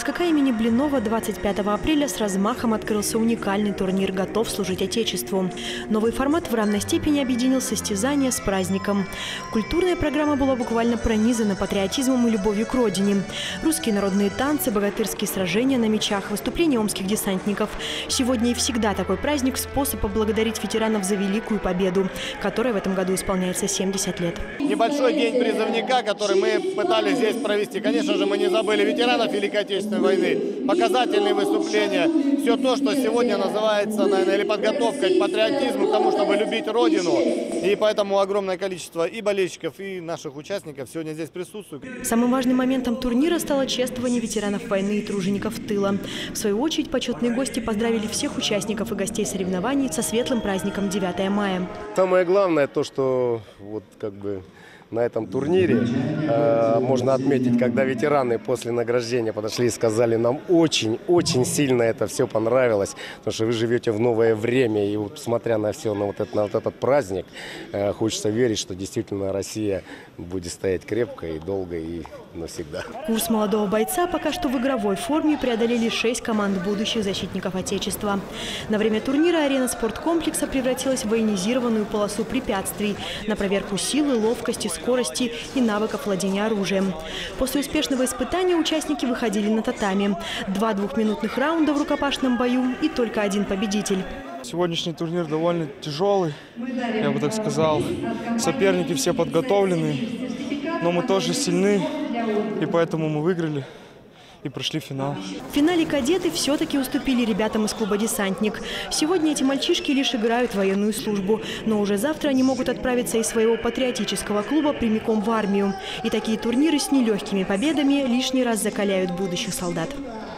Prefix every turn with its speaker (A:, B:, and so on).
A: ВСКК имени Блинова 25 апреля с размахом открылся уникальный турнир «Готов служить Отечеству». Новый формат в равной степени объединил состязания с праздником. Культурная программа была буквально пронизана патриотизмом и любовью к родине. Русские народные танцы, богатырские сражения на мечах, выступления омских десантников. Сегодня и всегда такой праздник – способ поблагодарить ветеранов за великую победу, которой в этом году исполняется 70 лет.
B: Небольшой день призывника, который мы пытались здесь провести. Конечно же, мы не забыли ветеранов Великой Отечественной войны, показательные выступления. Все то, что сегодня называется, наверное, или подготовкой к патриотизму, к тому, чтобы любить Родину. И поэтому огромное количество и болельщиков, и наших участников сегодня здесь присутствуют.
A: Самым важным моментом турнира стало чествование ветеранов войны и тружеников тыла. В свою очередь, почетные гости поздравили всех участников и гостей соревнований со светлым праздником 9 мая.
C: Самое главное то, что вот как бы на этом турнире можно отметить, когда ветераны после награждения подошли и сказали: нам очень сильно это все понравилось, потому что вы живете в новое время, и вот, смотря на все, на вот этот праздник, хочется верить, что действительно Россия будет стоять крепко и долго и навсегда.
A: Курс молодого бойца пока что в игровой форме преодолели 6 команд будущих защитников Отечества. На время турнира арена спорткомплекса превратилась в военизированную полосу препятствий на проверку силы, ловкости, скорости и навыков владения оружием. После успешного испытания участники выходили на татами. 2 двухминутных раунда в рукопашном бою и только один победитель.
D: Сегодняшний турнир довольно тяжелый, я бы так сказал. Соперники все подготовлены, но мы тоже сильны, и поэтому мы выиграли и прошли финал.
A: В финале кадеты все-таки уступили ребятам из клуба «Десантник». Сегодня эти мальчишки лишь играют военную службу, но уже завтра они могут отправиться из своего патриотического клуба прямиком в армию. И такие турниры с нелегкими победами лишний раз закаляют будущих солдат.